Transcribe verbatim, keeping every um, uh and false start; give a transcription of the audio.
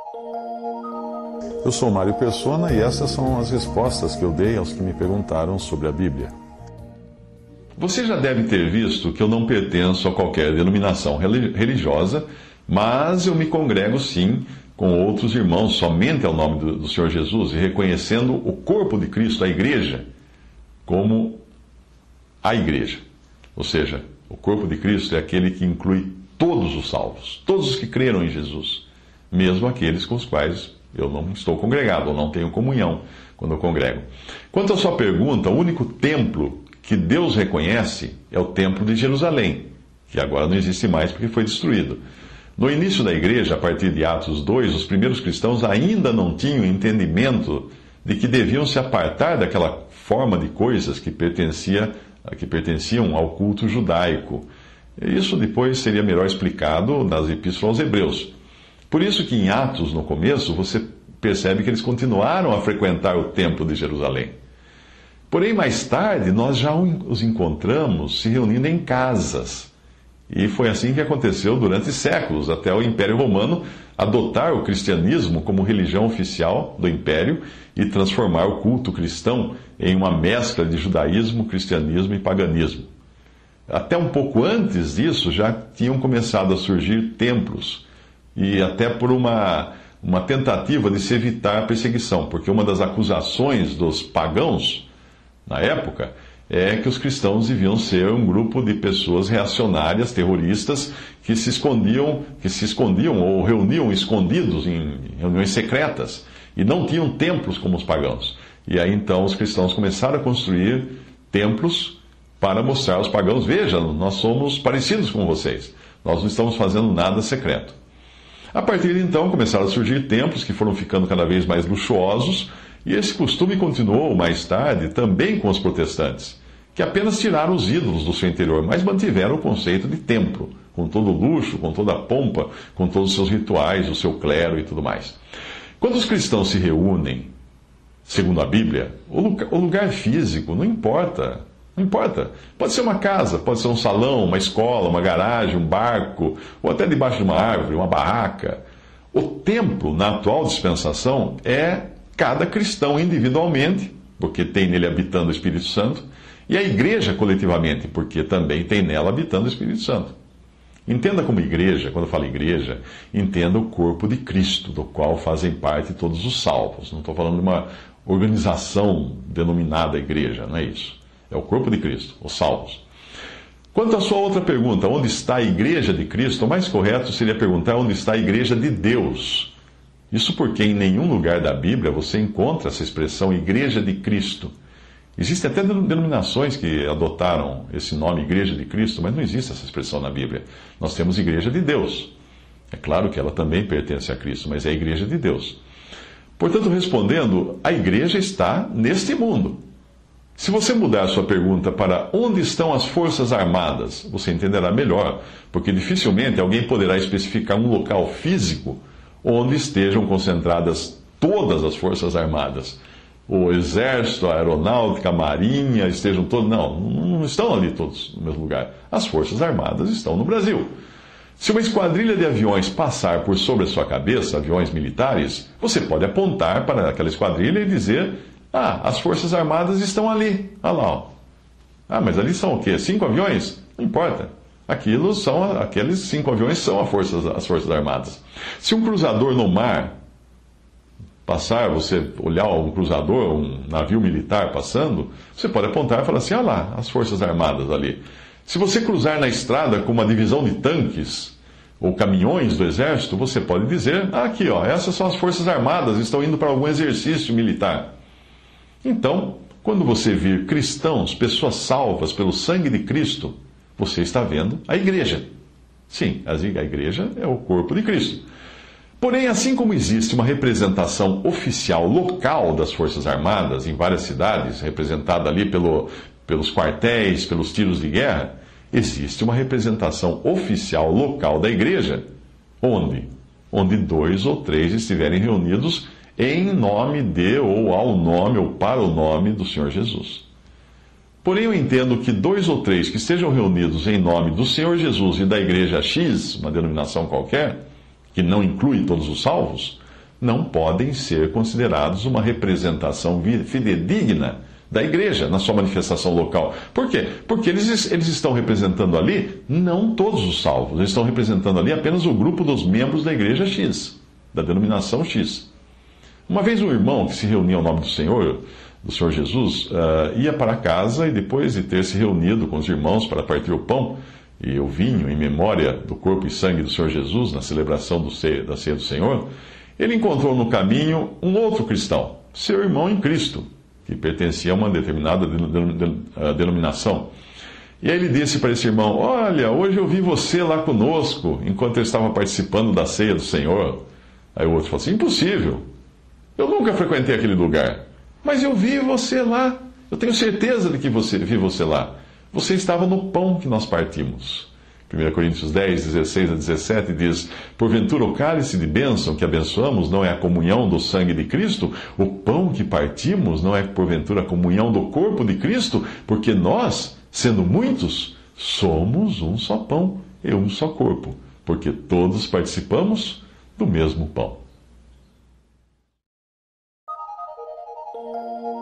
Eu sou Mário Persona e essas são as respostas que eu dei aos que me perguntaram sobre a Bíblia. Você já deve ter visto que eu não pertenço a qualquer denominação religiosa, mas eu me congrego sim com outros irmãos somente ao nome do, do Senhor Jesus e reconhecendo o corpo de Cristo, a igreja, como a igreja. Ou seja, o corpo de Cristo é aquele que inclui todos os salvos, todos os que creram em Jesus, mesmo aqueles com os quais eu não estou congregado, ou não tenho comunhão quando eu congrego. Quanto à sua pergunta, o único templo que Deus reconhece é o templo de Jerusalém, que agora não existe mais porque foi destruído. No início da igreja, a partir de Atos dois, os primeiros cristãos ainda não tinham entendimento de que deviam se apartar daquela forma de coisas que, pertencia, que pertenciam ao culto judaico. Isso depois seria melhor explicado nas epístolas aos Hebreus. Por isso que em Atos, no começo, você percebe que eles continuaram a frequentar o templo de Jerusalém. Porém, mais tarde, nós já os encontramos se reunindo em casas. E foi assim que aconteceu durante séculos, até o Império Romano adotar o cristianismo como religião oficial do Império e transformar o culto cristão em uma mescla de judaísmo, cristianismo e paganismo. Até um pouco antes disso, já tinham começado a surgir templos, e até por uma, uma tentativa de se evitar a perseguição, porque uma das acusações dos pagãos, na época, é que os cristãos deviam ser um grupo de pessoas reacionárias, terroristas, que se escondiam, que se escondiam ou reuniam escondidos em reuniões secretas, e não tinham templos como os pagãos. E aí então os cristãos começaram a construir templos para mostrar aos pagãos: veja, nós somos parecidos com vocês, nós não estamos fazendo nada secreto. A partir de então começaram a surgir templos que foram ficando cada vez mais luxuosos, e esse costume continuou mais tarde também com os protestantes, que apenas tiraram os ídolos do seu interior, mas mantiveram o conceito de templo, com todo o luxo, com toda a pompa, com todos os seus rituais, o seu clero e tudo mais. Quando os cristãos se reúnem, segundo a Bíblia, o lugar, o lugar físico não importa. Não importa. Pode ser uma casa, pode ser um salão, uma escola, uma garagem, um barco, ou até debaixo de uma árvore, uma barraca. O templo, na atual dispensação, é cada cristão individualmente, porque tem nele habitando o Espírito Santo, e a igreja coletivamente, porque também tem nela habitando o Espírito Santo. Entenda como igreja, quando eu falo igreja, entenda o corpo de Cristo, do qual fazem parte todos os salvos. Não estou falando de uma organização denominada igreja, não é isso. É o corpo de Cristo, os salvos. Quanto à sua outra pergunta, onde está a igreja de Cristo, o mais correto seria perguntar onde está a igreja de Deus. Isso porque em nenhum lugar da Bíblia você encontra essa expressão igreja de Cristo. Existem até denominações que adotaram esse nome igreja de Cristo, mas não existe essa expressão na Bíblia. Nós temos igreja de Deus. É claro que ela também pertence a Cristo, mas é a igreja de Deus. Portanto, respondendo, a igreja está neste mundo. Se você mudar a sua pergunta para onde estão as Forças Armadas, você entenderá melhor, porque dificilmente alguém poderá especificar um local físico onde estejam concentradas todas as Forças Armadas. O Exército, a Aeronáutica, a Marinha, estejam todos... Não, não estão ali todos no mesmo lugar. As Forças Armadas estão no Brasil. Se uma esquadrilha de aviões passar por sobre a sua cabeça, aviões militares, você pode apontar para aquela esquadrilha e dizer: ah, as Forças Armadas estão ali. Olha lá. Ó. Ah, mas ali são o quê? Cinco aviões? Não importa. Aquilo são, aqueles cinco aviões são as Forças, as Forças Armadas. Se um cruzador no mar passar, você olhar um cruzador, um navio militar passando, você pode apontar e falar assim: olha lá, as Forças Armadas ali. Se você cruzar na estrada com uma divisão de tanques ou caminhões do Exército, você pode dizer: ah, aqui, ó, essas são as Forças Armadas, estão indo para algum exercício militar. Então, quando você vir cristãos, pessoas salvas pelo sangue de Cristo, você está vendo a igreja. Sim, a igreja é o corpo de Cristo. Porém, assim como existe uma representação oficial local das Forças Armadas em várias cidades, representada ali pelo, pelos quartéis, pelos tiros de guerra, existe uma representação oficial local da igreja. Onde? Onde dois ou três estiverem reunidos em nome de, ou ao nome, ou para o nome do Senhor Jesus. Porém, eu entendo que dois ou três que estejam reunidos em nome do Senhor Jesus e da igreja X, uma denominação qualquer, que não inclui todos os salvos, não podem ser considerados uma representação fidedigna da igreja na sua manifestação local. Por quê? Porque eles, eles estão representando ali não todos os salvos, eles estão representando ali apenas o grupo dos membros da igreja X, da denominação X. Uma vez um irmão que se reunia ao nome do Senhor, do Senhor Jesus, uh, ia para casa e depois de ter se reunido com os irmãos para partir o pão e o vinho em memória do corpo e sangue do Senhor Jesus na celebração do ceia, da ceia do Senhor, ele encontrou no caminho um outro cristão, seu irmão em Cristo, que pertencia a uma determinada denominação. E aí ele disse para esse irmão: olha, hoje eu vi você lá conosco, enquanto eu estava participando da ceia do Senhor. Aí o outro falou assim: impossível, eu nunca frequentei aquele lugar, mas eu vi você lá, eu tenho certeza de que você, vi você lá. Você estava no pão que nós partimos. primeira Coríntios dez, dezesseis a dezessete diz: porventura o cálice de bênção que abençoamos não é a comunhão do sangue de Cristo? O pão que partimos não é porventura a comunhão do corpo de Cristo? Porque nós, sendo muitos, somos um só pão e um só corpo, porque todos participamos do mesmo pão.